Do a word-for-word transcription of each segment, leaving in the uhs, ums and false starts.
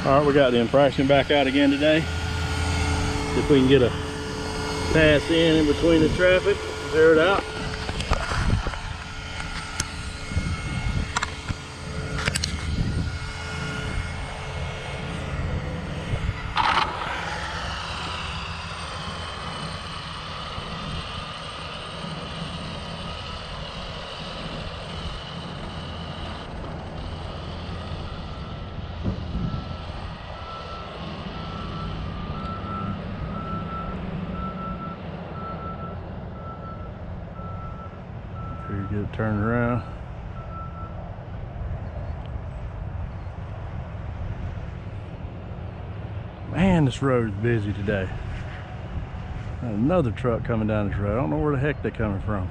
All right, we got the infraction back out again today. See if we can get a pass in in between the traffic, zero it out. Here, get it turned around. Man, this road's busy today. Another truck coming down this road. I don't know where the heck they're coming from.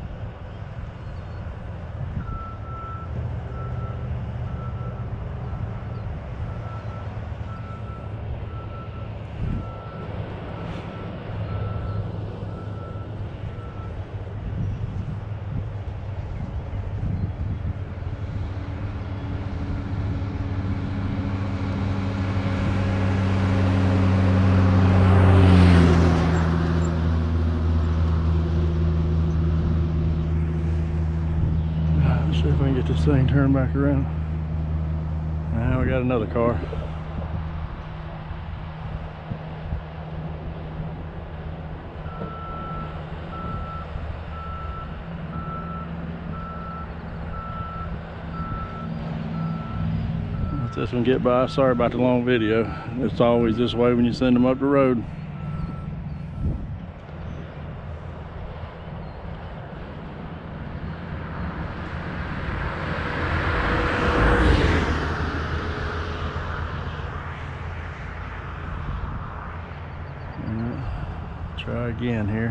See if we can get this thing turned back around. Now we got another car. Let this one get by. Sorry about the long video. It's always this way when you send them up the road. Try again here.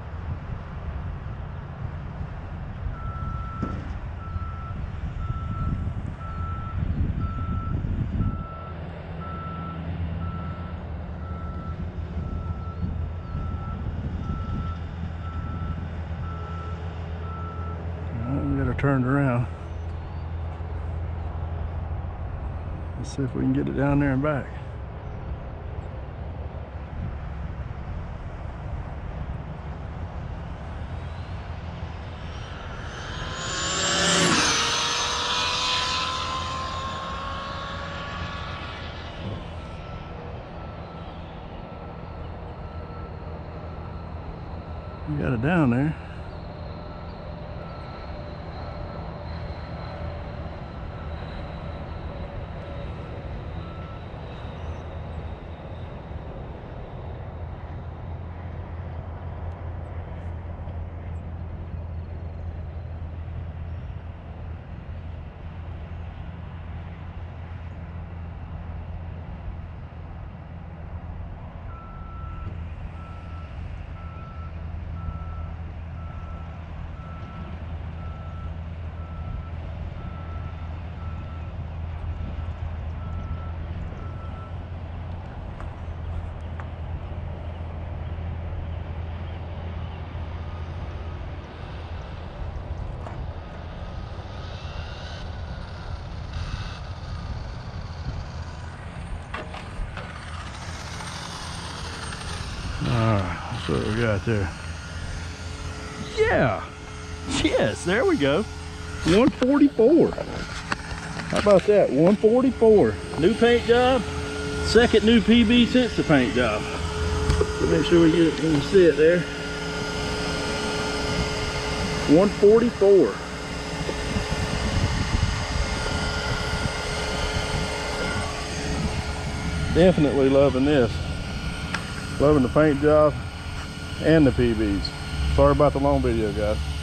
We got her turned around. Let's see if we can get it down there and back. You got it down there. Alright, that's what we got there. Yeah! Yes, there we go. one forty-four. How about that? one forty-four. New paint job. Second new P B since the paint job. So make sure we get it, when you see it there. one forty-four. Definitely loving this. Loving the paint job and the P Bs. Sorry about the long video, guys.